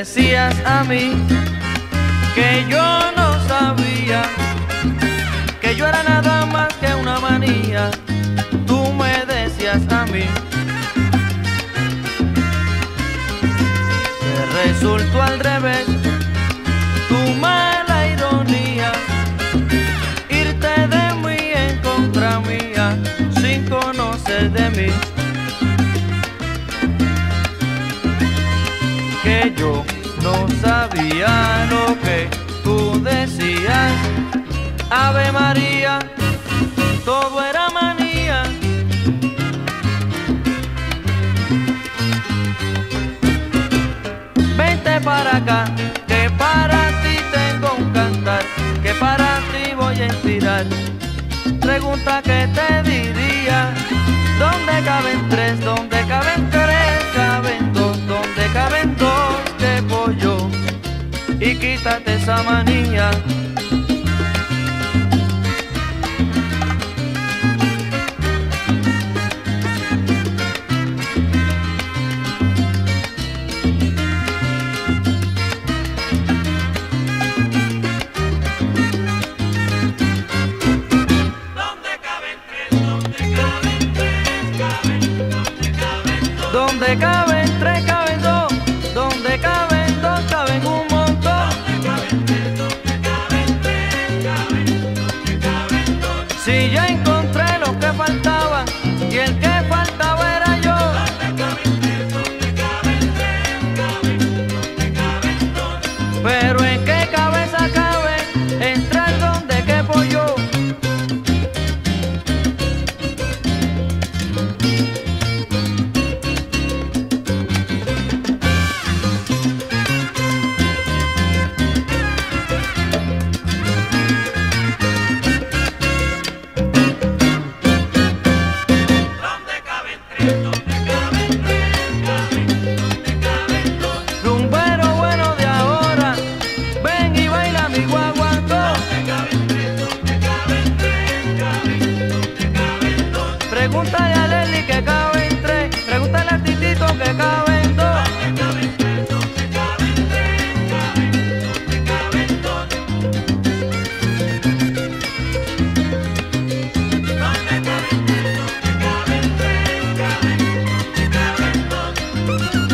decías a mí que yo no sabía, que yo era nada más que una manía. Tú me decías a mí. Que resultó al revés, tu mala ironía, irte de mí en contra mía, sin conocer de mí. Que yo no sabía lo que tú decías. Ave María, todo era manía. Vente para acá, que para ti tengo un cantar, que para ti voy a inspirar. Pregunta que te diría: ¿dónde caben tres? ¿Dónde caben tres? ¿Caben dos? ¿Dónde caben dos de pollo? Y quítate esa manía. Donde caben tres, caben dos. Donde caben dos, caben un montón. Donde caben tres, caben dos. Si ya encontré los que faltaban y el que faltaba era yo. Donde caben dos. Pero en qué cabeza cabe entrar donde quepo yo. Pregúntale a Leli que caben tres, pregúntale a Titito que caben dos. ¿Dónde caben tres? Caben dos. ¿Dónde caben tres? Caben dos.